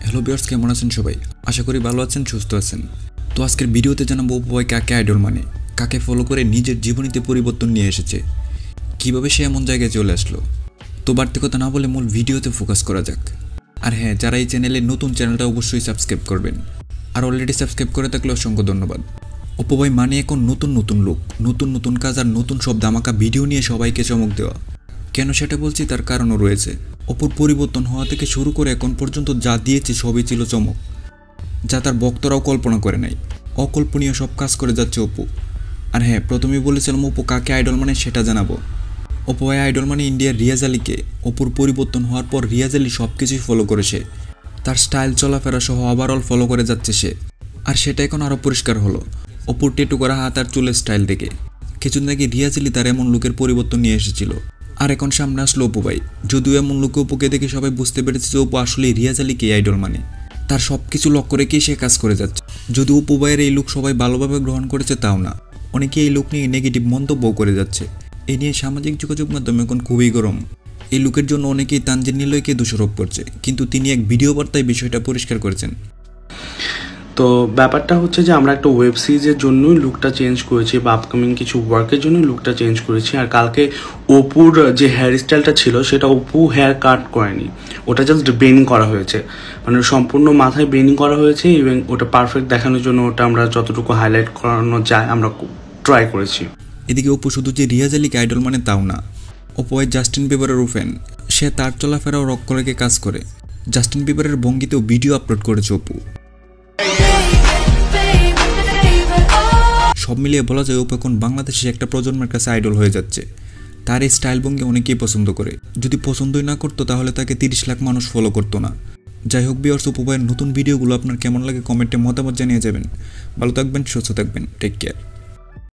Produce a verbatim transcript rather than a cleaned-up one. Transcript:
Hello viewers, কেমন আছেন সবাই? আশা করি ভালো আছেন, সুস্থ আছেন। তো আজকের ভিডিওতে জানাবো অপু ভাই কাকে আইডল মানে, কাকে ফলো করে নিজের জীবনীতে পরিবর্তন নিয়ে এসেছে, কিভাবে সে এমন জায়গায় চলে আসলো। তো বাড়তি কথা না বলে মূল ভিডিওতে ফোকাস করা যাক। আর হ্যাঁ, যারা এই চ্যানেলে নতুন, চ্যানেলটা অবশ্যই সাবস্ক্রাইব করবেন। আর অলরেডি সাবস্ক্রাইব করে থাকলে অসংখ্য ধন্যবাদ। অপু ভাই মানে এখন নতুন নতুন লোক, নতুন নতুন কাজ আর নতুন সব ধামাকা ভিডিও নিয়ে সবাইকে চমক দেওয়া। কেন সেটা বলছি, তার কারণও রয়েছে। অপুর পরিবর্তন হওয়া থেকে শুরু করে এখন পর্যন্ত যা দিয়েছে সবই ছিল চমক, যা তার ভক্তরাও কল্পনা করে নাই। অকল্পনীয় সব কাজ করে যাচ্ছে অপু। আর হ্যাঁ, প্রথমেই বলেছিলাম অপু কাকে আইডল মানে সেটা জানাবো। অপু ভাই আইডল মানে ইন্ডিয়ার রিয়াজ আলীকে। অপুর পরিবর্তন হওয়ার পর রিয়াজ আলী সব কিছুই ফলো করেছে, তার স্টাইল, চলাফেরা সহ ওভারঅল ফলো করে যাচ্ছে সে। আর সেটা এখন আরও পরিষ্কার হলো অপুর টেটু করা হাত আর চুলের স্টাইল দেখে। কিছুদিন আগে রিয়াজ আলী তার এমন লুকের পরিবর্তন নিয়ে এসেছিল, আর এখন সামনে আসলো অপু ভাই। যদিও এমন লোকে অপুকে দেখে সবাই বুঝতে পেরেছে যে অপু আসলে রিয়াজ আলীকে আইডল মানে, তার সব কিছু লক্ষ্য রেখেই সে কাজ করে যাচ্ছে। যদি অপু ভাইয়ের এই লুক সবাই ভালোভাবে গ্রহণ করেছে তাও না, অনেকে এই লুক নিয়ে নেগেটিভ মন্তব্যও করে যাচ্ছে। এই নিয়ে সামাজিক যোগাযোগ মাধ্যম এখন খুবই গরম। এই লুকের জন্য অনেকেই তানজিন নিলয়কে দোষারোপ করছে, কিন্তু তিনি এক ভিডিও বার্তায় বিষয়টা পরিষ্কার করেছেন। তো ব্যাপারটা হচ্ছে যে আমরা একটা ওয়েব সিরিজের জন্যই লুকটা চেঞ্জ করেছি, বা আপকামিং কিছু ওয়ার্কের জন্যই লুকটা চেঞ্জ করেছি। আর কালকে অপুর যে হেয়ার স্টাইলটা ছিল সেটা অপু হেয়ার কাট করেনি, ওটা জাস্ট বেনিং করা হয়েছে, মানে সম্পূর্ণ মাথায় বেনিং করা হয়েছে। এবং ওটা পারফেক্ট দেখানোর জন্য ওটা আমরা যতটুকু হাইলাইট করানো যায় আমরা ট্রাই করেছি। এদিকে অপু শুধু যে রিয়াজ আলীকে আইডল মানে তাও না, অপু ভাই জাস্টিন বিবারেরও ফ্যান। সে তার চলাফেরাও রক্ষ রেখে কাজ করে। জাস্টিন বিবারের ভঙ্গিতেও ভিডিও আপলোড করেছে অপু। সব মিলিয়ে বলা যায় অপু এখন বাংলাদেশে একটা প্রজন্মের কাছে আইডল হয়ে যাচ্ছে। তার এই স্টাইল ভঙ্গি অনেকেই পছন্দ করে। যদি পছন্দই না করতো তাহলে তাকে তিরিশ লাখ মানুষ ফলো করতো না। যাই হোক ভিউয়ার্স, অপু ভাইয়ের নতুন ভিডিওগুলো আপনার কেমন লাগে কমেন্টে মতামত জানিয়ে যাবেন। ভালো থাকবেন, সুস্থ থাকবেন, টেক কেয়ার।